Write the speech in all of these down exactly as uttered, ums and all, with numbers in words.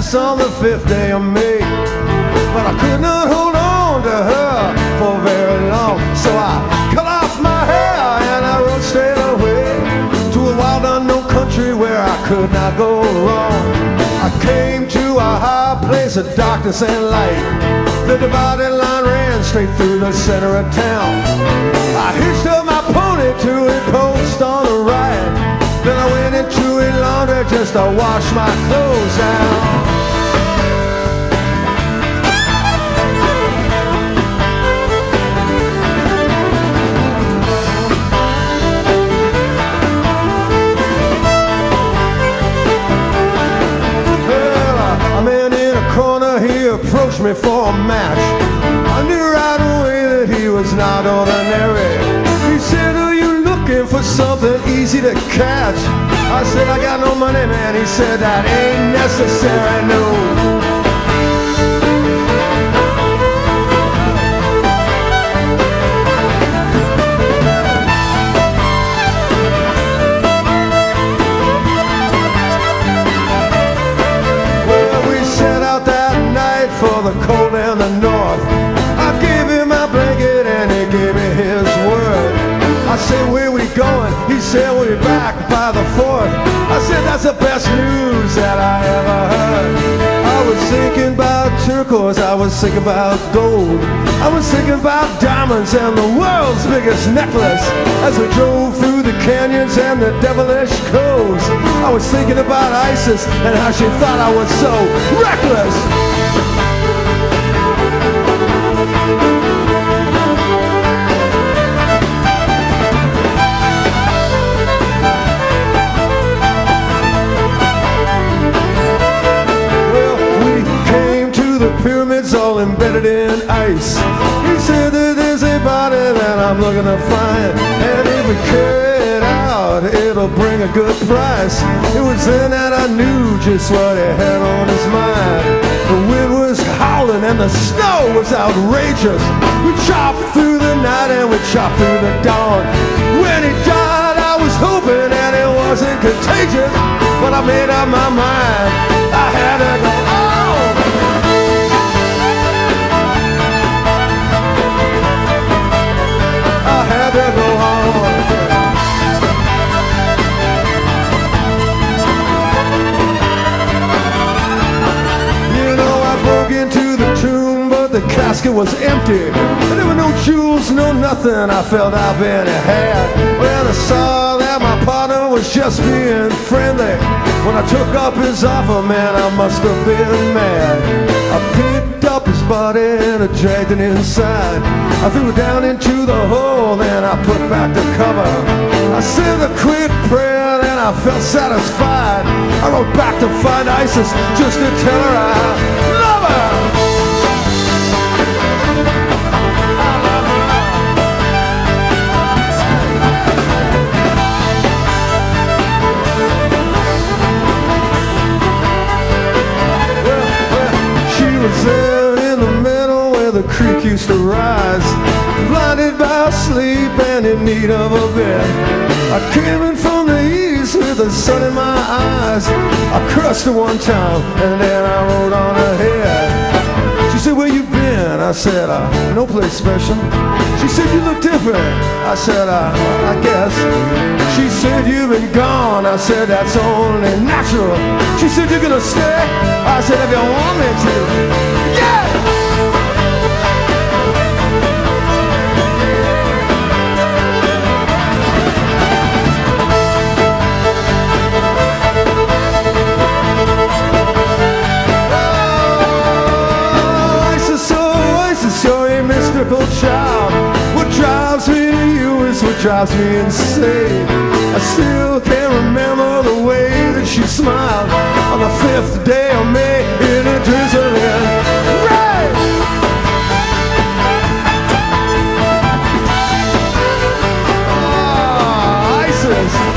Christmas on the fifth day of May. But I could not hold on to her for very long, so I cut off my hair and I rode straight away to a wild unknown country where I could not go wrong. I came to a high place of darkness and light. The dividing line ran straight through the center of town. I hitched up my pony to a post on the right. Then I went into a laundry just to wash my clothes out. Approached me for a match. I knew right away that he was not ordinary. He said, are you looking for something easy to catch? I said, I got no money, man. He said, that ain't necessary, no. For the cold and the north, I gave him my blanket and he gave me his word. I said, where we going? He said, we'll be back by the fourth. I said, that's the best news that I ever heard. I was thinking about turquoise, I was thinking about gold, I was thinking about diamonds and the world's biggest necklace. As we drove through the canyons and the devilish coves, I was thinking about Isis and how she thought I was so reckless. Pyramids all embedded in ice. He said that there's a body that I'm looking to find, and if we carry it out, it'll bring a good price. It was then that I knew just what he had on his mind. The wind was howling and the snow was outrageous. We chopped through the night and we chopped through the dawn. When he died, I was hoping that it wasn't contagious, but I made up my mind. I had to go on. To go home. You know, I broke into the tomb, but the casket was empty. There were no jewels, no nothing I felt I've been had. Well, I saw that my partner was just being friendly. When I took up his offer, man, I must have been mad. I picked up his body and I dragged it inside. I threw it down into the hole, then I put back the cover. I said a quick prayer, then I felt satisfied. I rode back to find Isis just to tell her I love her. I love her. Well, well, she was there in the middle where the creek used to rise, blinded by sleep and in need of a bed. I came in from the east with the sun in my eyes. I crushed her one time and then I rode on ahead. She said, where you been? I said, uh, no place special. She said, you look different. I said, uh, I guess. She said, you've been gone. I said, that's only natural. She said, you're gonna stay? I said, if you want me to. Yeah! Child, what drives me to you is what drives me insane. I still can't remember the way that she smiled on the fifth day of May in a drizzling rain. Ah, Isis.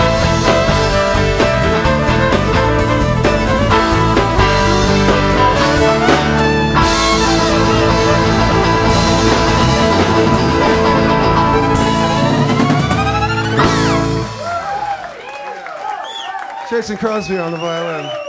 Jason Crosby on the violin.